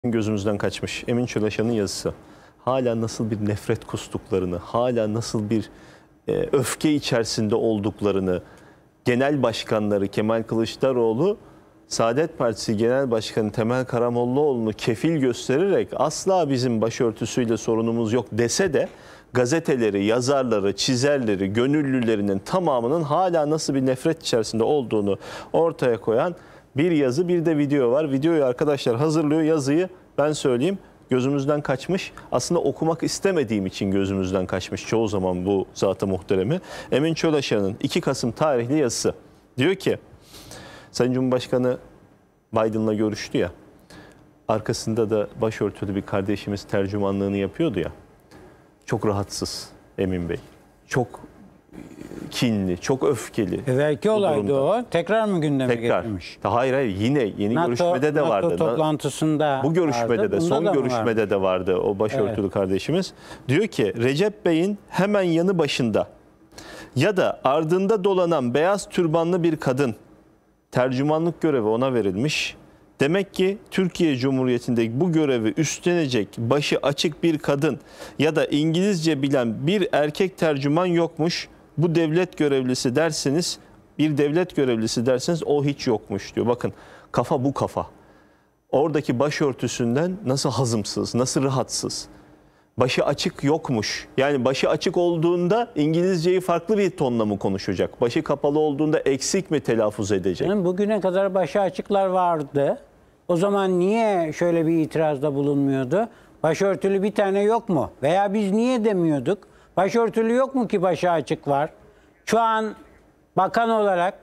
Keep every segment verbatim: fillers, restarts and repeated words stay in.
Gözümüzden kaçmış. Emin Çölaşan'ın yazısı. Hala nasıl bir nefret kustuklarını, hala nasıl bir e, öfke içerisinde olduklarını genel başkanları Kemal Kılıçdaroğlu, Saadet Partisi Genel Başkanı Temel Karamollaoğlu'nu kefil göstererek asla bizim başörtüsüyle sorunumuz yok dese de gazeteleri, yazarları, çizerleri, gönüllülerinin tamamının hala nasıl bir nefret içerisinde olduğunu ortaya koyan bir yazı, bir de video var. Videoyu arkadaşlar hazırlıyor, yazıyı ben söyleyeyim. Gözümüzden kaçmış. Aslında okumak istemediğim için gözümüzden kaçmış çoğu zaman bu zat-ı muhteremi. Emin Çölaşan'ın iki Kasım tarihli yazısı. Diyor ki, Sayın Cumhurbaşkanı Biden'la görüştü ya, arkasında da başörtülü bir kardeşimiz tercümanlığını yapıyordu ya, çok rahatsız Emin Bey. Çok kinli, çok öfkeli. Evvelki olaydı o. Tekrar mı gündeme Tekrar. getirmiş? Hayır hayır yine yeni NATO, görüşmede de vardı. NATO toplantısında Bu görüşmede vardı. de Bunda son da görüşmede de vardı o başörtülü evet. kardeşimiz. Diyor ki Recep Bey'in hemen yanı başında ya da ardında dolanan beyaz türbanlı bir kadın, tercümanlık görevi ona verilmiş. Demek ki Türkiye Cumhuriyeti'nde bu görevi üstlenecek başı açık bir kadın ya da İngilizce bilen bir erkek tercüman yokmuş. Bu devlet görevlisi derseniz, bir devlet görevlisi derseniz o hiç yokmuş diyor. Bakın kafa bu kafa. Oradaki başörtüsünden nasıl hazımsız, nasıl rahatsız. Başı açık yokmuş. Yani başı açık olduğunda İngilizceyi farklı bir tonla mı konuşacak? Başı kapalı olduğunda eksik mi telaffuz edecek? Yani bugüne kadar başı açıklar vardı. O zaman niye şöyle bir itirazda bulunmuyordu? Başörtülü bir tane yok mu? Veya biz niye demiyorduk? Başörtülü yok mu ki başı açık var? Şu an bakan olarak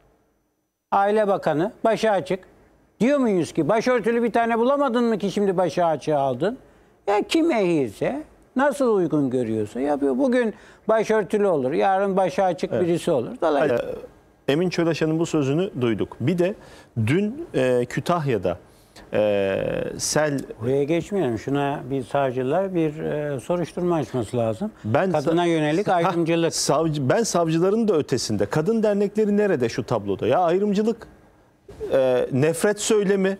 Aile Bakanı başı açık. Diyor muyuz ki başörtülü bir tane bulamadın mı ki şimdi başı açığı aldın? Ya kim ehiyse, nasıl uygun görüyorsa yapıyor. Bugün başörtülü olur, yarın başı açık evet. birisi olur. Dolayısıyla Emin Çölaşan'ın bu sözünü duyduk. Bir de dün e, Kütahya'da e, sel... Buraya geçmeyelim. Şuna bir savcılar bir e, soruşturma açması lazım. Ben Kadına yönelik ayrımcılık. Ha, savcı, ben savcıların da ötesinde. Kadın dernekleri nerede şu tabloda? Ya ayrımcılık, e, nefret söylemi.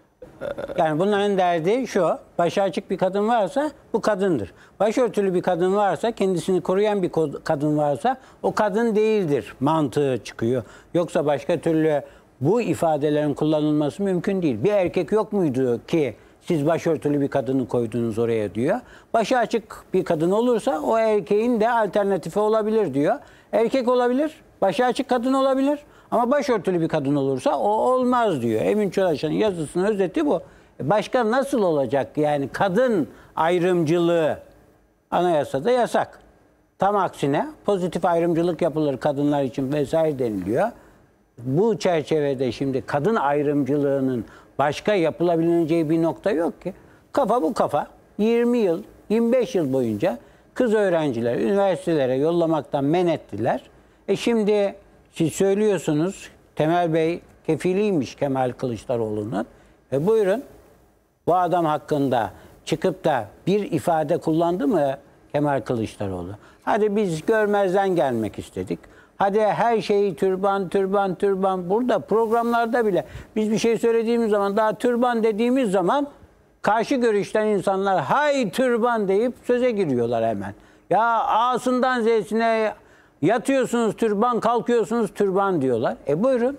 Yani bunların derdi şu, başı açık bir kadın varsa bu kadındır. Başörtülü bir kadın varsa, kendisini koruyan bir kadın varsa o kadın değildir mantığı çıkıyor. Yoksa başka türlü bu ifadelerin kullanılması mümkün değil. Bir erkek yok muydu ki siz başörtülü bir kadını koydunuz oraya diyor. Başı açık bir kadın olursa o erkeğin de alternatifi olabilir diyor. Erkek olabilir, başı açık kadın olabilir. Ama başörtülü bir kadın olursa o olmaz diyor. Emin Çölaşan'ın yazısının özeti bu. Başka nasıl olacak? Yani kadın ayrımcılığı anayasada yasak. Tam aksine pozitif ayrımcılık yapılır kadınlar için vesaire deniliyor. Bu çerçevede şimdi kadın ayrımcılığının başka yapılabileceği bir nokta yok ki. Kafa bu kafa. yirmi yıl, yirmi beş yıl boyunca kız öğrencileri üniversitelere yollamaktan men ettiler. E şimdi siz söylüyorsunuz Temel Bey kefiliymiş Kemal Kılıçdaroğlu'nun. E buyurun bu adam hakkında çıkıp da bir ifade kullandı mı Kemal Kılıçdaroğlu? Hadi biz görmezden gelmek istedik. Hadi her şeyi türban, türban, türban. Burada programlarda bile biz bir şey söylediğimiz zaman daha türban dediğimiz zaman karşı görüşten insanlar hay türban deyip söze giriyorlar hemen. Ya A'sından Z'sine yatıyorsunuz türban, kalkıyorsunuz türban diyorlar. E buyurun.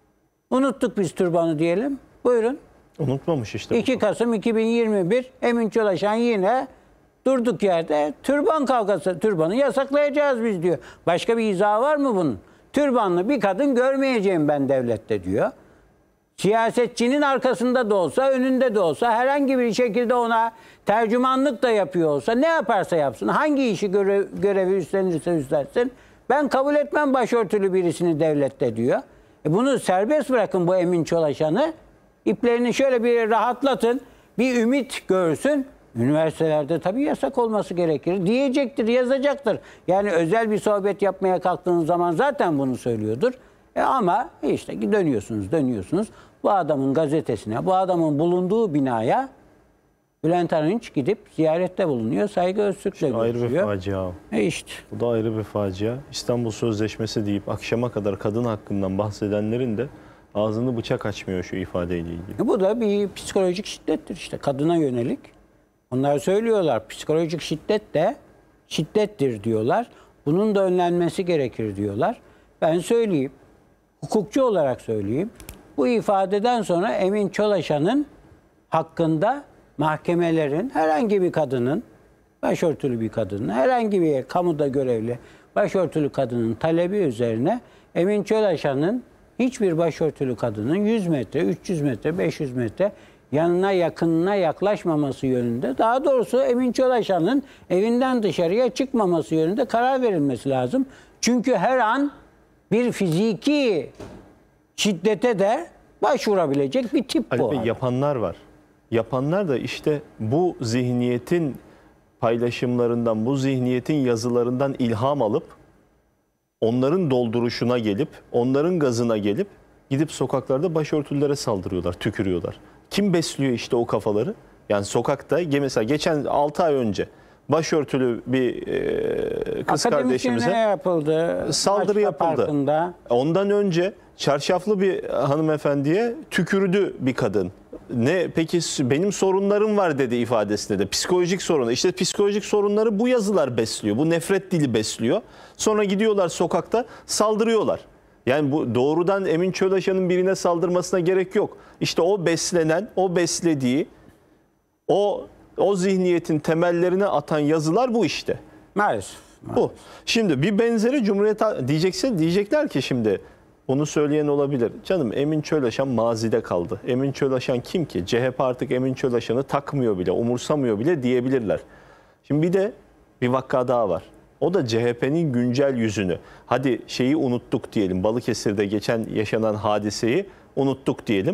Unuttuk biz türbanı diyelim. Buyurun. Unutmamış işte. iki Kasım iki bin yirmi bir Emin Çölaşan yine durduk yerde türban kavgası, türbanı yasaklayacağız biz diyor. Başka bir izahı var mı bunun? Türbanlı bir kadın görmeyeceğim ben devlette diyor. Siyasetçinin arkasında da olsa, önünde de olsa, herhangi bir şekilde ona tercümanlık da yapıyor olsa, ne yaparsa yapsın, hangi işi görev, görevi üstlenirse üstlensin, ben kabul etmem başörtülü birisini devlette diyor. E bunu serbest bırakın bu Emin Çölaşan'ı, iplerini şöyle bir rahatlatın, bir ümit görsün. Üniversitelerde tabii yasak olması gerekir diyecektir, yazacaktır. Yani özel bir sohbet yapmaya kalktığınız zaman zaten bunu söylüyordur. E ama işte dönüyorsunuz, dönüyorsunuz. Bu adamın gazetesine, bu adamın bulunduğu binaya Bülent Arınç gidip ziyarette bulunuyor. Saygı Öztürk'le işte görüşüyor. Ayrı bir facia. E işte. Bu da ayrı bir facia. İstanbul Sözleşmesi deyip akşama kadar kadın hakkından bahsedenlerin de Ağzını bıçak açmıyor şu ifadeyle ilgili. Bu da bir psikolojik şiddettir işte kadına yönelik. Onlar söylüyorlar psikolojik şiddet de şiddettir diyorlar. Bunun da önlenmesi gerekir diyorlar. Ben söyleyeyim, hukukçu olarak söyleyeyim. Bu ifadeden sonra Emin Çolaşan'ın hakkında mahkemelerin herhangi bir kadının, başörtülü bir kadının, herhangi bir kamuda görevli başörtülü kadının talebi üzerine Emin Çolaşan'ın hiçbir başörtülü kadının yüz metre, üç yüz metre, beş yüz metre yanına yakınına yaklaşmaması yönünde, daha doğrusu Emin Çolaşan'ın evinden dışarıya çıkmaması yönünde karar verilmesi lazım. Çünkü her an bir fiziki şiddete de başvurabilecek bir tip bu. Ali Bey, yapanlar var. Yapanlar da işte bu zihniyetin paylaşımlarından, bu zihniyetin yazılarından ilham alıp onların dolduruşuna gelip, onların gazına gelip gidip sokaklarda başörtülülere saldırıyorlar, tükürüyorlar. Kim besliyor işte o kafaları? Yani sokakta mesela geçen altı ay önce başörtülü bir e, kız kardeşimize yapıldı, saldırı yapıldı. Parkında. Ondan önce çarşaflı bir hanımefendiye tükürdü bir kadın. Ne peki benim sorunlarım var dedi ifadesinde de. Psikolojik sorun. İşte psikolojik sorunları bu yazılar besliyor. Bu nefret dili besliyor. Sonra gidiyorlar sokakta saldırıyorlar. Yani bu doğrudan Emin Çolaşan'ın birine saldırmasına gerek yok. İşte o beslenen, o beslediği, o o zihniyetin temellerine atan yazılar bu işte. Maalesef. Bu. Şimdi bir benzeri Cumhuriyet diyecekse diyecekler ki şimdi bunu söyleyen olabilir. Canım Emin Çolaşan mazide kaldı. Emin Çolaşan kim ki? C H P artık Emin Çolaşan'ı takmıyor bile, umursamıyor bile diyebilirler. Şimdi bir de bir vakka daha var. O da C H P'nin güncel yüzünü. Hadi şeyi unuttuk diyelim. Balıkesir'de geçen yaşanan hadiseyi unuttuk diyelim.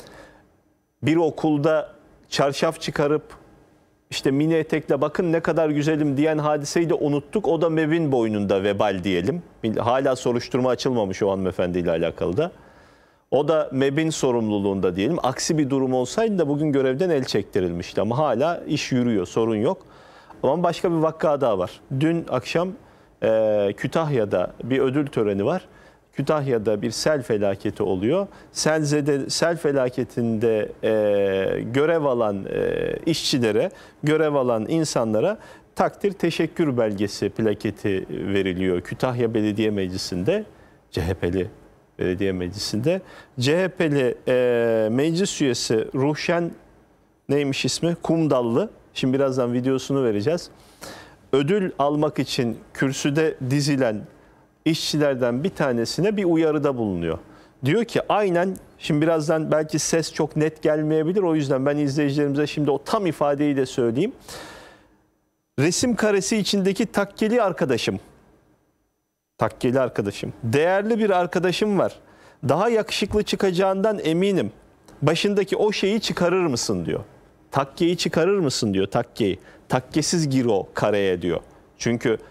Bir okulda çarşaf çıkarıp işte mini etekle bakın ne kadar güzelim diyen hadiseyi de unuttuk. O da MEB'in boynunda vebal diyelim. Hala soruşturma açılmamış o hanımefendiyle alakalı da. O da MEB'in sorumluluğunda diyelim. Aksi bir durum olsaydı da bugün görevden el çektirilmişti. Ama hala iş yürüyor, sorun yok. Ama başka bir vakka daha var. Dün akşam e, Kütahya'da bir ödül töreni var. Kütahya'da bir sel felaketi oluyor. Selzede, sel felaketinde e, görev alan e, işçilere, görev alan insanlara takdir teşekkür belgesi plaketi veriliyor. Kütahya Belediye Meclisi'nde, C H P'li Belediye Meclisi'nde. C H P'li e, meclis üyesi Ruhşen neymiş ismi? Kumdallı. Şimdi birazdan videosunu vereceğiz. Ödül almak için kürsüde dizilen işçilerden bir tanesine bir uyarıda bulunuyor. Diyor ki aynen, şimdi birazdan belki ses çok net gelmeyebilir. O yüzden ben izleyicilerimize şimdi o tam ifadeyi de söyleyeyim. Resim karesi içindeki takkeli arkadaşım. Takkeli arkadaşım. Değerli bir arkadaşım var. Daha yakışıklı çıkacağından eminim. Başındaki o şeyi çıkarır mısın diyor. Takkeyi çıkarır mısın diyor, takkeyi. Takkesiz gir o kareye diyor. Çünkü